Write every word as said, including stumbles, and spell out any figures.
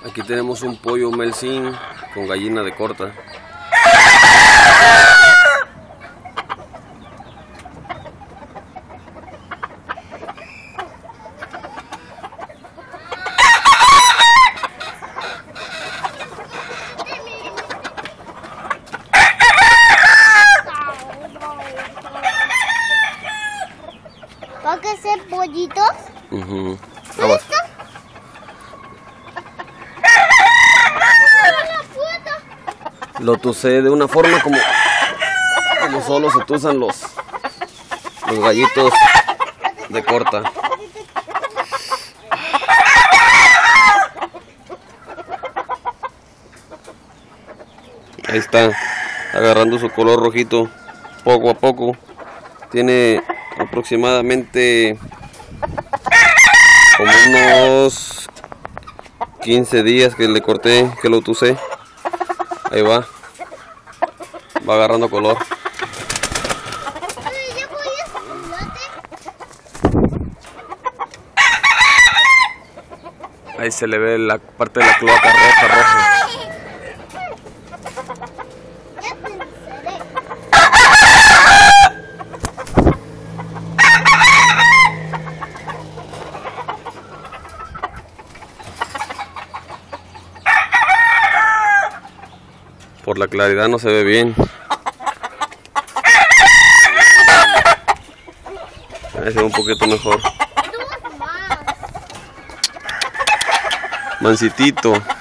Aquí tenemos un pollo melcín con gallina de corta. ¿Para que sean pollitos? Uh-huh. ¿Listo? Lo tucé de una forma como, como solo se tusan los, los gallitos de corta. Ahí está, agarrando su color rojito poco a poco. Tiene aproximadamente como unos quince días que le corté, que lo tucé. Ahí va, va agarrando color. Ahí se le ve la parte de la cloaca roja, roja. Por la claridad no se ve bien. Ahí se ve un poquito mejor. Mansitito.